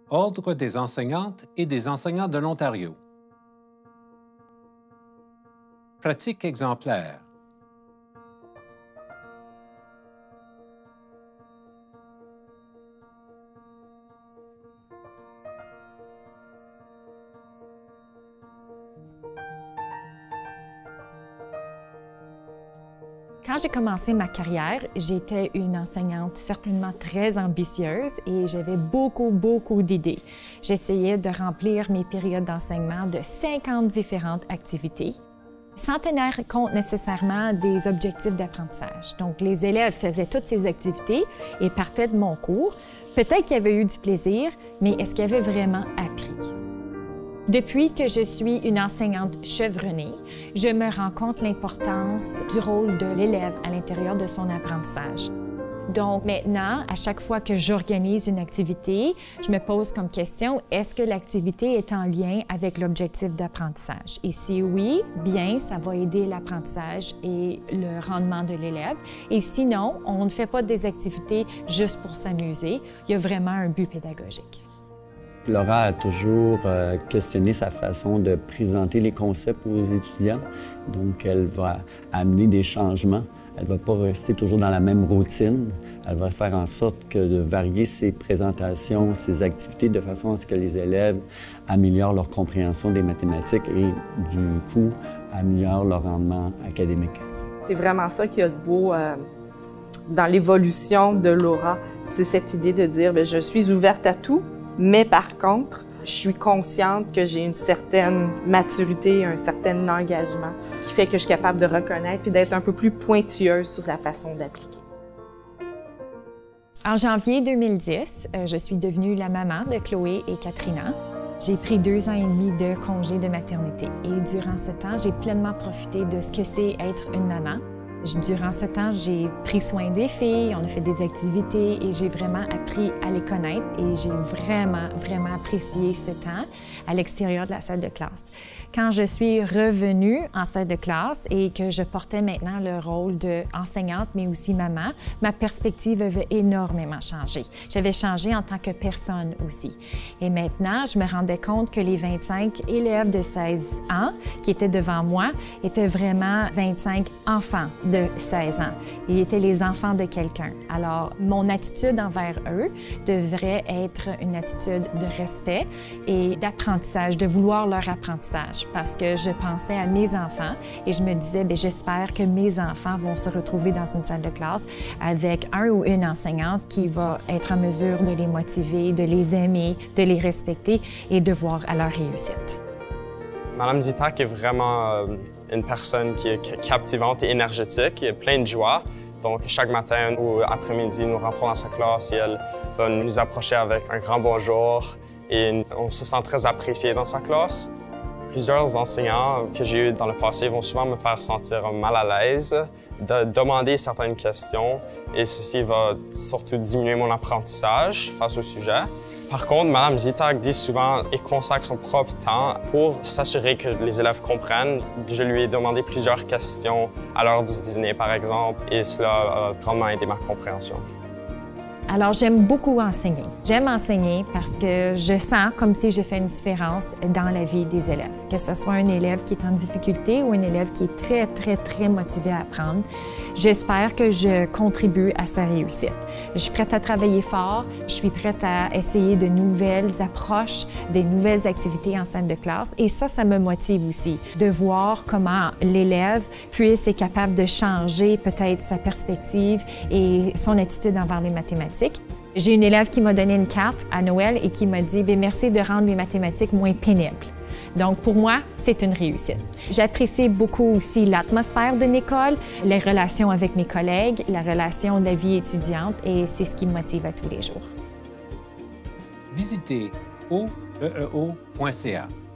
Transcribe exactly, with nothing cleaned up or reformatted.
Ordre des enseignantes et des enseignants de l'Ontario. Pratique exemplaire. Quand j'ai commencé ma carrière, j'étais une enseignante certainement très ambitieuse et j'avais beaucoup, beaucoup d'idées. J'essayais de remplir mes périodes d'enseignement de cinquante différentes activités, sans tenir compte nécessairement des objectifs d'apprentissage. Donc, les élèves faisaient toutes ces activités et partaient de mon cours. Peut-être qu'il y avait eu du plaisir, mais est-ce qu'ils avaient vraiment appris? Depuis que je suis une enseignante chevronnée, je me rends compte l'importance du rôle de l'élève à l'intérieur de son apprentissage. Donc maintenant, à chaque fois que j'organise une activité, je me pose comme question, est-ce que l'activité est en lien avec l'objectif d'apprentissage? Et si oui, bien, ça va aider l'apprentissage et le rendement de l'élève. Et sinon, on ne fait pas des activités juste pour s'amuser. Il y a vraiment un but pédagogique. Laura a toujours euh, questionné sa façon de présenter les concepts aux étudiants. Donc, elle va amener des changements. Elle ne va pas rester toujours dans la même routine. Elle va faire en sorte que de varier ses présentations, ses activités, de façon à ce que les élèves améliorent leur compréhension des mathématiques et, du coup, améliorent leur rendement académique. C'est vraiment ça qu'il y a de beau euh, dans l'évolution de Laura. C'est cette idée de dire, bien, je suis ouverte à tout. Mais par contre, je suis consciente que j'ai une certaine maturité, un certain engagement qui fait que je suis capable de reconnaître et d'être un peu plus pointueuse sur la façon d'appliquer. En janvier deux mille dix, euh, je suis devenue la maman de Chloé et Katrina. J'ai pris deux ans et demi de congé de maternité et durant ce temps, j'ai pleinement profité de ce que c'est être une maman. Durant ce temps, j'ai pris soin des filles, on a fait des activités et j'ai vraiment appris à les connaître et j'ai vraiment, vraiment apprécié ce temps à l'extérieur de la salle de classe. Quand je suis revenue en salle de classe et que je portais maintenant le rôle d'enseignante, mais aussi maman, ma perspective avait énormément changé. J'avais changé en tant que personne aussi. Et maintenant, je me rendais compte que les vingt-cinq élèves de seize ans qui étaient devant moi étaient vraiment vingt-cinq enfants de seize ans. Ils étaient les enfants de quelqu'un. Alors, mon attitude envers eux devrait être une attitude de respect et d'apprentissage, de vouloir leur apprentissage. Parce que je pensais à mes enfants et je me disais, bien, j'espère que mes enfants vont se retrouver dans une salle de classe avec un ou une enseignante qui va être en mesure de les motiver, de les aimer, de les respecter et de voir à leur réussite. Madame Zitak est vraiment euh, une personne qui est captivante et énergétique, et pleine de joie. Donc, chaque matin ou après-midi, nous rentrons dans sa classe et elle va nous approcher avec un grand bonjour et on se sent très apprécié dans sa classe. Plusieurs enseignants que j'ai eus dans le passé vont souvent me faire sentir mal à l'aise, de demander certaines questions et ceci va surtout diminuer mon apprentissage face au sujet. Par contre, Madame Zitak dit souvent et consacre son propre temps pour s'assurer que les élèves comprennent. Je lui ai demandé plusieurs questions à l'heure du dîner, par exemple, et cela a grandement aidé ma compréhension. Alors, j'aime beaucoup enseigner. J'aime enseigner parce que je sens comme si je fais une différence dans la vie des élèves. Que ce soit un élève qui est en difficulté ou un élève qui est très, très, très motivé à apprendre, j'espère que je contribue à sa réussite. Je suis prête à travailler fort, je suis prête à essayer de nouvelles approches, des nouvelles activités en salle de classe et ça, ça me motive aussi, de voir comment l'élève puisse être capable de changer peut-être sa perspective et son attitude envers les mathématiques. J'ai une élève qui m'a donné une carte à Noël et qui m'a dit « Merci de rendre les mathématiques moins pénibles ». Donc, pour moi, c'est une réussite. J'apprécie beaucoup aussi l'atmosphère d'une école, les relations avec mes collègues, la relation de la vie étudiante et c'est ce qui me motive à tous les jours. Visitez o e e o point c a.